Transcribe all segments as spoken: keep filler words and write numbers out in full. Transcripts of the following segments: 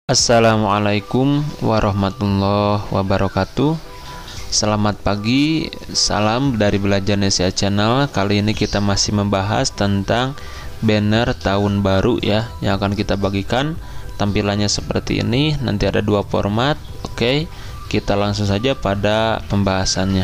Assalamualaikum warahmatullahi wabarakatuh. Selamat pagi, salam dari Belajar Indonesia Channel. Kali ini kita masih membahas tentang banner tahun baru ya, yang akan kita bagikan. Tampilannya seperti ini, nanti ada dua format. Oke, kita langsung saja pada pembahasannya.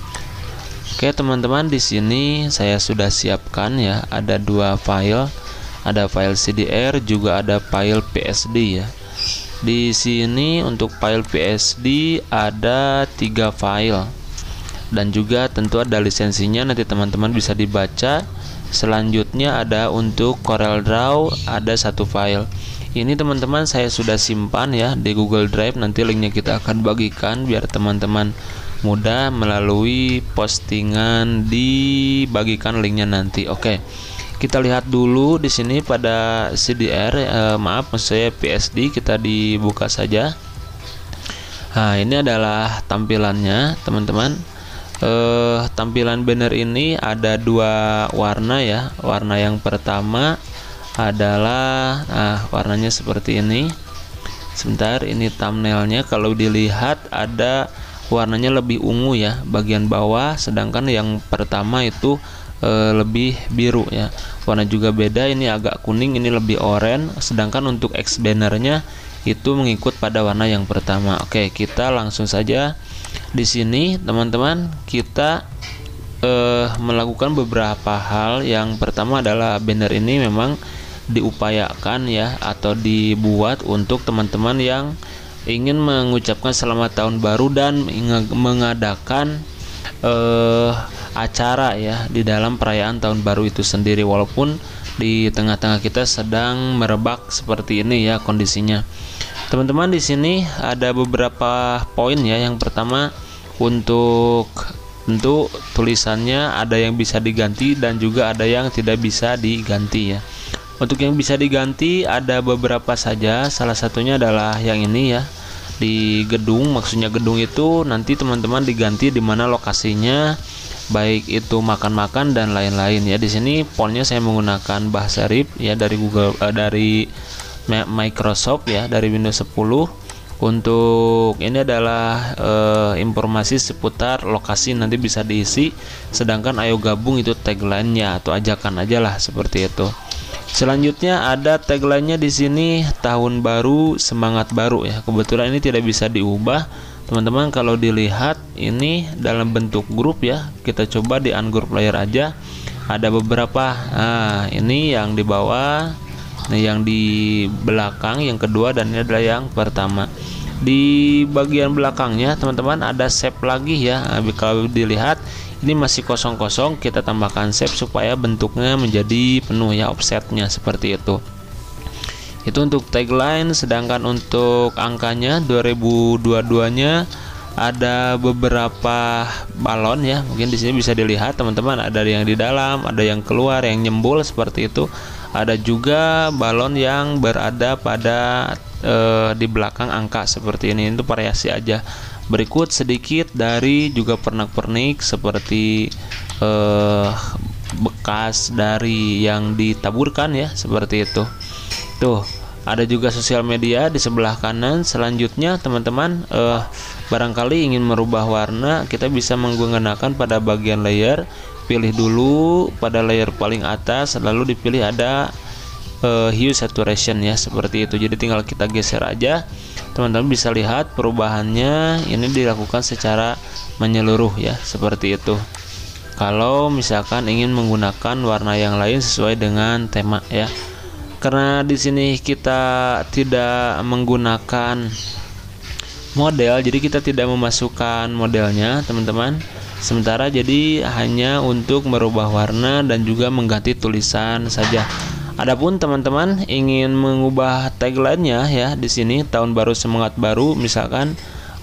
Oke teman-teman, di sini saya sudah siapkan ya, ada dua file, ada file C D R, juga ada file P S D ya. Di sini untuk file P S D ada tiga file dan juga tentu ada lisensinya, nanti teman-teman bisa dibaca. Selanjutnya ada untuk CorelDRAW ada satu file. Ini teman-teman saya sudah simpan ya di Google Drive, nanti linknya kita akan bagikan biar teman-teman mudah melalui postingan, dibagikan linknya nanti. Oke. Kita lihat dulu di sini pada C D R, eh, maaf maksud saya P S D, kita dibuka saja. Nah, ini adalah tampilannya, teman-teman. Eh, tampilan banner ini ada dua warna ya. Warna yang pertama adalah, nah, warnanya seperti ini. Sebentar, ini thumbnailnya. Kalau dilihat ada warnanya lebih ungu ya, bagian bawah, sedangkan yang pertama itu E, lebih biru ya. Warna juga beda, ini agak kuning, ini lebih oranye, sedangkan untuk X bannernya itu mengikut pada warna yang pertama. Oke, kita langsung saja. Di sini teman-teman kita e, melakukan beberapa hal. Yang pertama adalah banner ini memang diupayakan ya, atau dibuat untuk teman-teman yang ingin mengucapkan selamat tahun baru dan mengadakan eh, acara ya di dalam perayaan tahun baru itu sendiri, walaupun di tengah-tengah kita sedang merebak seperti ini ya kondisinya. Teman-teman, di sini ada beberapa poin ya. Yang pertama, untuk tentu tulisannya ada yang bisa diganti dan juga ada yang tidak bisa diganti ya. Untuk yang bisa diganti ada beberapa saja, salah satunya adalah yang ini ya, di gedung. Maksudnya gedung itu nanti teman-teman diganti di mana lokasinya, baik itu makan-makan dan lain-lain ya. Di sini fontnya saya menggunakan bahasa R I P ya, dari Google eh, dari Microsoft ya, dari Windows sepuluh. Untuk ini adalah eh, informasi seputar lokasi, nanti bisa diisi, sedangkan ayo gabung itu tagline-nya atau ajakan aja lah, seperti itu. Selanjutnya ada tagline-nya di sini, tahun baru semangat baru ya. Kebetulan ini tidak bisa diubah. Teman-teman kalau dilihat ini dalam bentuk grup ya. Kita coba di ungroup player aja. Ada beberapa. Nah, ini yang di bawah, nah yang di belakang yang kedua, dan ini adalah yang pertama. Di bagian belakangnya teman-teman ada shape lagi ya. Nah, kalau dilihat ini masih kosong-kosong, kita tambahkan shape supaya bentuknya menjadi penuh ya, offsetnya seperti itu. Itu untuk tagline. Sedangkan untuk angkanya dua ribu dua puluh dua-nya ada beberapa balon ya. Mungkin di sini bisa dilihat teman-teman, ada yang di dalam, ada yang keluar, yang nyembul seperti itu. Ada juga balon yang berada pada eh, di belakang angka seperti ini. Itu variasi aja. Berikut sedikit dari juga pernak-pernik seperti eh, bekas dari yang ditaburkan ya, seperti itu. Tuh, ada juga sosial media di sebelah kanan. Selanjutnya teman-teman eh, barangkali ingin merubah warna, kita bisa menggunakan pada bagian layer. Pilih dulu pada layer paling atas, lalu dipilih ada uh, hue saturation ya, seperti itu. Jadi tinggal kita geser aja, teman-teman bisa lihat perubahannya. Ini dilakukan secara menyeluruh ya, seperti itu. Kalau misalkan ingin menggunakan warna yang lain sesuai dengan tema ya. Karena di sini kita tidak menggunakan model, jadi kita tidak memasukkan modelnya teman-teman. Sementara jadi hanya untuk merubah warna dan juga mengganti tulisan saja. Adapun teman-teman ingin mengubah tagline-nya ya, di sini tahun baru semangat baru, misalkan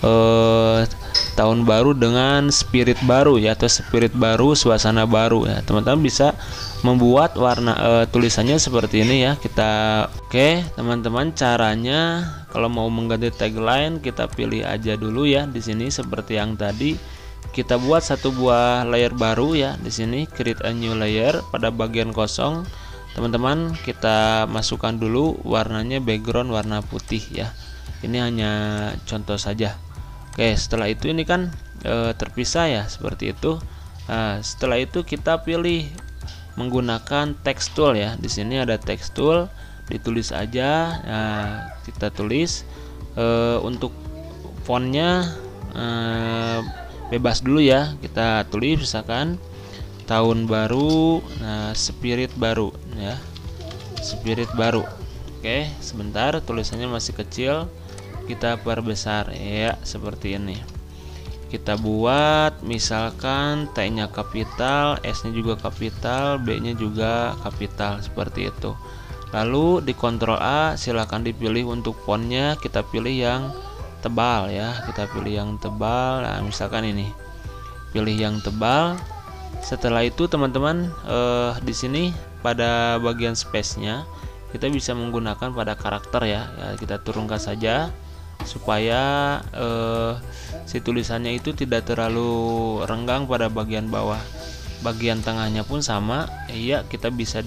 eh, tahun baru dengan spirit baru ya, atau spirit baru suasana baru ya, teman-teman bisa membuat warna eh, tulisannya seperti ini ya. Kita oke teman-teman, caranya kalau mau mengganti tagline kita pilih aja dulu ya di sini seperti yang tadi. Kita buat satu buah layer baru ya, di sini create a new layer pada bagian kosong. teman-teman kita masukkan dulu warnanya background warna putih ya. Ini hanya contoh saja. Oke, setelah itu ini kan e, terpisah ya seperti itu. Nah, setelah itu kita pilih menggunakan text tool ya. Di sini ada text tool, ditulis aja. Nah, kita tulis e, untuk fontnya e, bebas dulu ya. Kita tulis misalkan tahun baru, nah spirit baru ya, spirit baru. Oke, sebentar, tulisannya masih kecil, kita perbesar ya seperti ini. Kita buat misalkan T-nya kapital, S-nya juga kapital, B-nya juga kapital seperti itu. Lalu di Ctrl A silahkan dipilih untuk fontnya, kita pilih yang tebal ya, kita pilih yang tebal. Nah, misalkan ini, pilih yang tebal. Setelah itu teman-teman eh, di sini pada bagian space-nya kita bisa menggunakan pada karakter ya, ya kita turunkan saja supaya eh, si tulisannya itu tidak terlalu renggang pada bagian bawah. Bagian tengahnya pun sama, ya kita bisa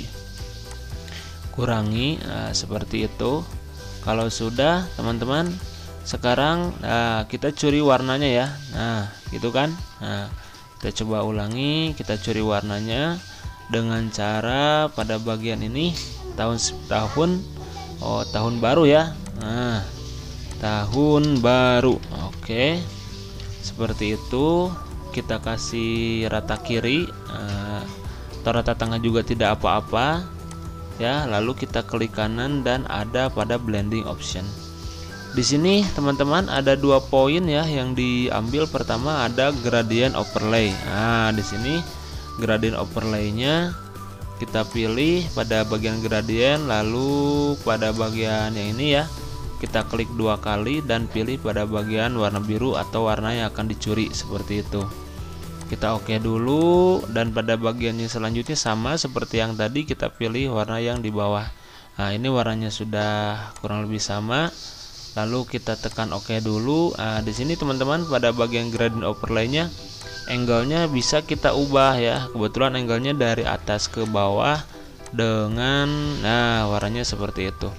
dikurangi nah, seperti itu. Kalau sudah teman-teman, sekarang nah, kita curi warnanya ya. Nah gitu kan. Nah, kita coba ulangi, kita curi warnanya dengan cara pada bagian ini tahun tahun oh tahun baru ya. Nah, tahun baru. Oke. Seperti itu, kita kasih rata kiri nah, atau rata tengah juga tidak apa-apa. Ya, lalu kita klik kanan dan ada pada blending option. Di sini teman-teman ada dua poin ya yang diambil. Pertama ada gradient overlay. Nah, di sini gradient overlay-nya kita pilih pada bagian gradient, lalu pada bagian yang ini ya kita klik dua kali dan pilih pada bagian warna biru atau warna yang akan dicuri seperti itu. Kita oke dulu dan pada bagian yang selanjutnya sama seperti yang tadi, kita pilih warna yang di bawah. Nah, ini warnanya sudah kurang lebih sama. Lalu kita tekan oke dulu. Nah, di sini teman-teman pada bagian gradient overlay-nya angle-nya bisa kita ubah ya. Kebetulan angle-nya dari atas ke bawah dengan nah warnanya seperti itu.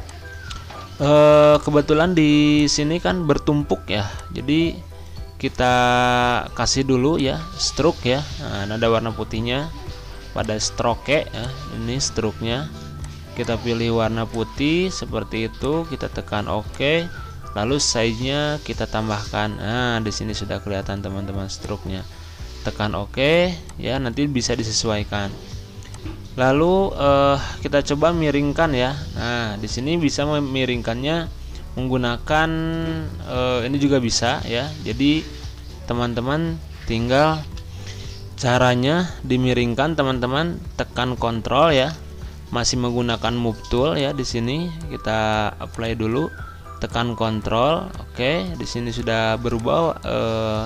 E, kebetulan di sini kan bertumpuk ya. Jadi kita kasih dulu ya stroke ya. Nah, ada warna putihnya pada stroke ya. Ini stroke-nya. Kita pilih warna putih seperti itu, kita tekan OK, lalu size-nya kita tambahkan. Nah, di sini sudah kelihatan teman-teman stroke-nya. Tekan OK ya, nanti bisa disesuaikan. Lalu eh, kita coba miringkan ya. Nah, di sini bisa memiringkannya menggunakan eh, ini juga bisa ya. Jadi teman-teman tinggal caranya dimiringkan, teman-teman tekan kontrol ya. Masih menggunakan move tool ya. Di sini kita apply dulu, tekan kontrol. Oke, di sini sudah berubah eh,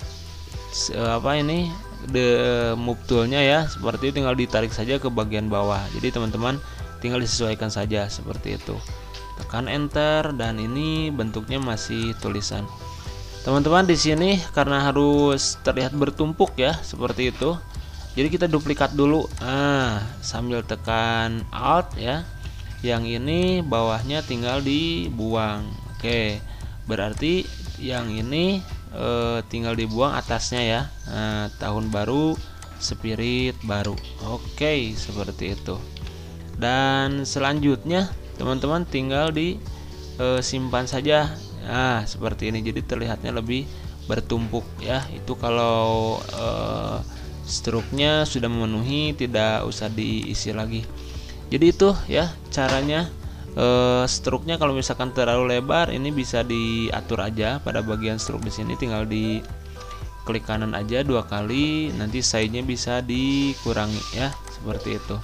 apa ini the move toolnya ya. Seperti itu, tinggal ditarik saja ke bagian bawah. Jadi teman-teman tinggal disesuaikan saja seperti itu. Tekan enter dan ini bentuknya masih tulisan. Teman-teman di sini karena harus terlihat bertumpuk ya seperti itu. Jadi kita duplikat dulu, nah, sambil tekan Alt ya. Yang ini bawahnya tinggal dibuang. Oke, berarti yang ini e, tinggal dibuang atasnya ya. Nah, tahun baru, spirit baru. Oke, seperti itu. Dan selanjutnya teman-teman tinggal di e, simpan saja. Nah, seperti ini. Jadi terlihatnya lebih bertumpuk ya. Itu kalau e, struknya sudah memenuhi, tidak usah diisi lagi. Jadi itu ya caranya. E, struknya kalau misalkan terlalu lebar, ini bisa diatur aja pada bagian struk. Di sini tinggal di klik kanan aja dua kali, nanti size-nya bisa dikurangi ya seperti itu.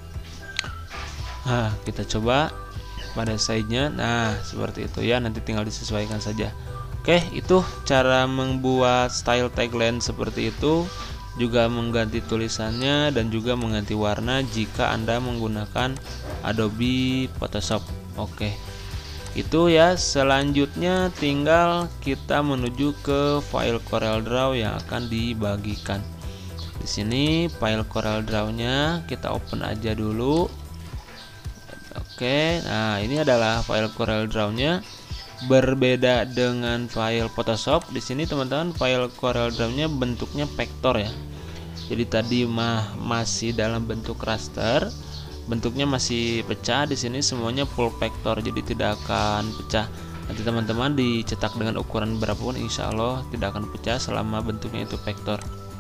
Nah, kita coba pada size-nya. Nah, seperti itu ya, nanti tinggal disesuaikan saja. Oke, itu cara membuat style tagline seperti itu. Juga mengganti tulisannya dan juga mengganti warna jika Anda menggunakan Adobe Photoshop. Oke, itu ya. Selanjutnya tinggal kita menuju ke file CorelDRAW yang akan dibagikan. Di sini file CorelDRAW-nya kita open aja dulu. Oke, nah ini adalah file CorelDRAW-nya. Berbeda dengan file Photoshop, di sini teman-teman file CorelDRAW-nya bentuknya vektor ya. Jadi tadi mah masih dalam bentuk raster, bentuknya masih pecah. Di sini semuanya full vektor, jadi tidak akan pecah. Nanti teman-teman dicetak dengan ukuran berapapun, insya Allah tidak akan pecah selama bentuknya itu vektor.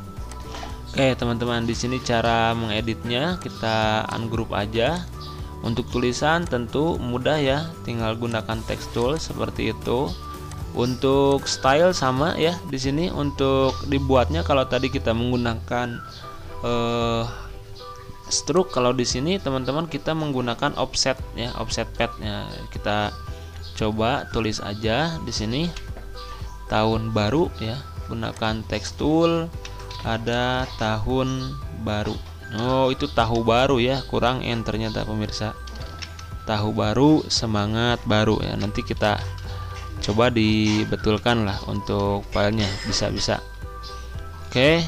Oke teman-teman, di sini cara mengeditnya kita ungroup aja. Untuk tulisan tentu mudah ya, tinggal gunakan text tool seperti itu. Untuk style sama ya, di sini untuk dibuatnya kalau tadi kita menggunakan eh, stroke, kalau di sini teman-teman kita menggunakan offset ya, offset pad ya. Kita coba tulis aja di sini tahun baru ya, gunakan text tool. Ada tahun baru. Oh itu tahu baru ya, kurang N ternyata pemirsa. Tahu baru, semangat baru ya. Nanti kita coba dibetulkan lah untuk filenya, bisa-bisa. Oke,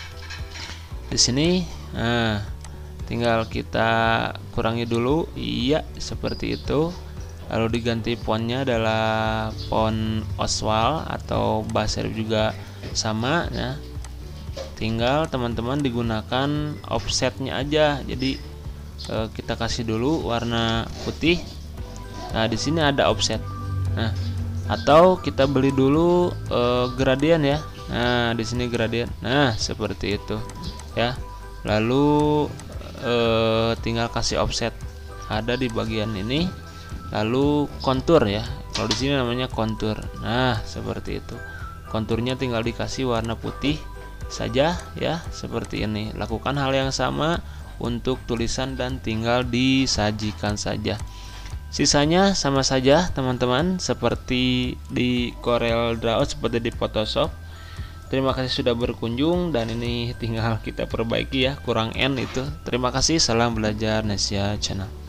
di sini nah tinggal kita kurangi dulu, iya seperti itu. Lalu diganti fontnya adalah font Oswald atau bahasa Arab juga sama ya. Tinggal teman-teman digunakan offsetnya aja. Jadi eh, kita kasih dulu warna putih. Nah di sini ada offset. Nah atau kita beli dulu eh, gradient ya. Nah di sini gradient. Nah seperti itu ya. Lalu eh, tinggal kasih offset. Ada di bagian ini. Lalu kontur ya. Kalau di sini namanya kontur. Nah seperti itu. Konturnya tinggal dikasih warna putih saja ya, seperti ini. Lakukan hal yang sama untuk tulisan dan tinggal disajikan saja. Sisanya sama saja teman-teman, seperti di CorelDRAW, seperti di Photoshop. Terima kasih sudah berkunjung, dan ini tinggal kita perbaiki ya, kurang N itu. Terima kasih, salam belajar Nesya Channel.